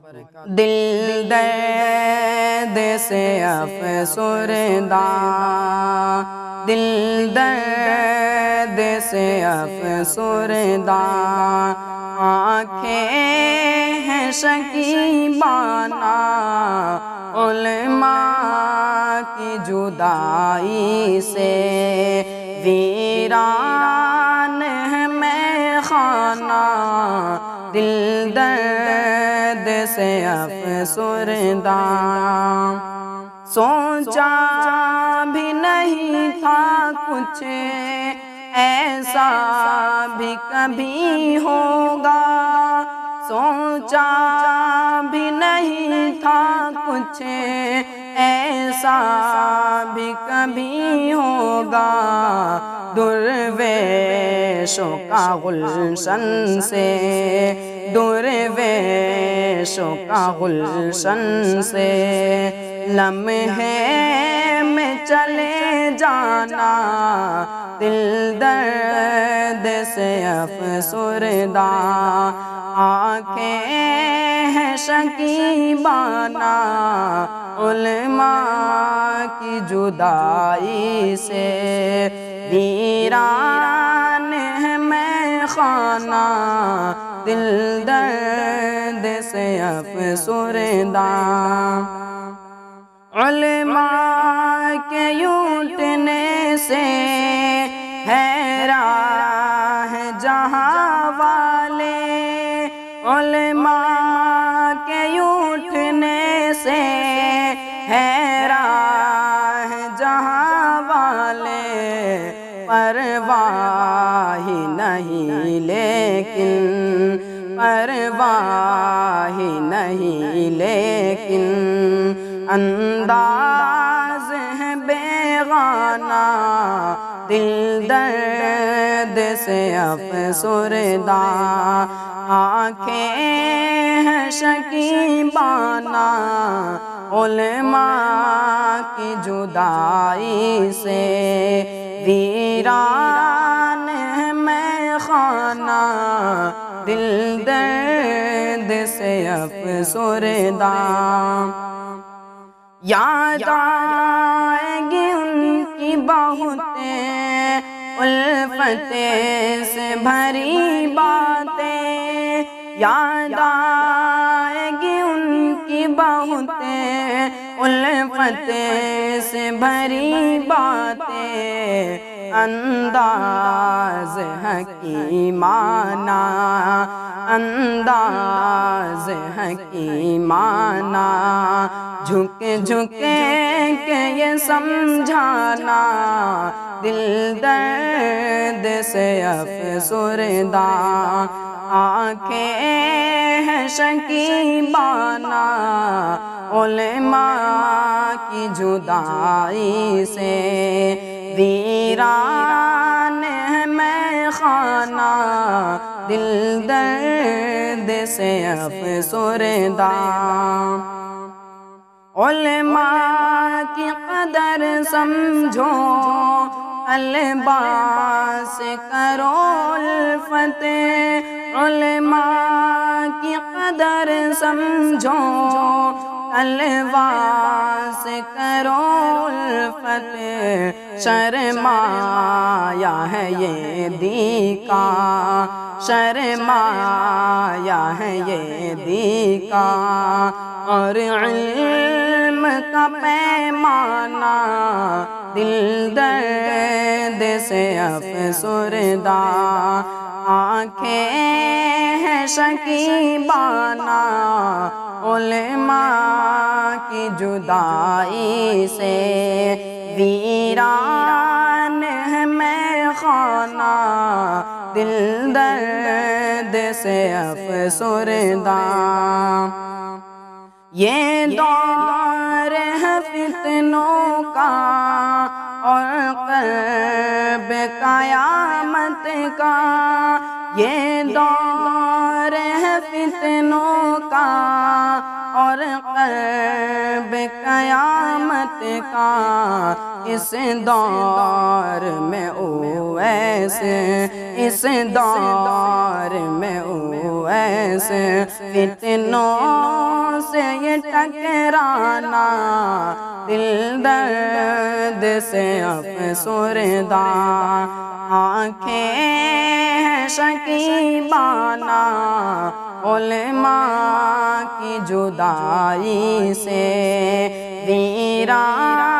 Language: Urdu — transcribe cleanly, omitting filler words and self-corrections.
دل درد سے افسردہ، دل درد سے افسردہ، آنکھیں ہیں شکیبانہ علماء کی جدائی سے، ویران ہے میں خانہ دل درد سے افسردہ۔ سوچا بھی نہیں تھا کچھ ایسا بھی کبھی ہوگا، سوچا بھی نہیں تھا کچھ ایسا بھی کبھی ہوگا، درویشوں کا گلشن سے، درویشوں کا گلشن سے لمحے میں چلے جانا دل درد سے افسردہ، آنکھیں ہیں شکیبانہ علماء کی جدائی سے، ویران ہے میں خانہ دل درد سے افسردہ۔ علماء کے یوٹنے سے حیران ہیں جہاں والے، علماء کے یوٹنے سے حیران ہیں جہاں والے، پرواہ ہی نہیں لیکن، پرواہ ہی نہیں لیکن انداز ہے بیگانہ دل درد سے افسردہ، آنکھیں ہیں شکیبانہ علماء کی جدائی سے، ویران ہے میں خانہ دل درد سے افسردہ۔ یاد آئیں گی ان کی بہت الفت سے بھری باتیں، یاد آئیں گی ان کی بہت الفت سے بھری باتیں، انداز حکیمانہ، انداز حکیمانہ، جھک جھک کے یہ سمجھانا دل درد سے افسردہ، آنکھیں ہیں شکیبانہ علماء کی جدائی سے، ویران ہے میں خانہ دل درد سے افسردہ۔ علماء کی قدر سمجھو، طلباء سے کرو الفت، علماء کی قدر سمجھو، طلباء سے کرو الفت، شرمایا ہے یہ دیکا، شرمایا ہے یہ دیکا، اور علم کا پیمانہ دل درد سے افسردہ، آنکھیں ہیں شکیبانہ علماء کی جدائی سے، ویران ہے میں خانہ دل درد سے افسردہ۔ یہ دور ہے فتنوں کا اور قرب قیامت کا، یہ دور ہے فتنوں کا اور قرب قیامت کا، اس دور میں اویس، اس دور میں اویس فتنوں سے یہ ٹکرانا، دل درد سے افسردہ، آنکھیں ہیں شکیبانہ، علماء کی جدائی سے ویران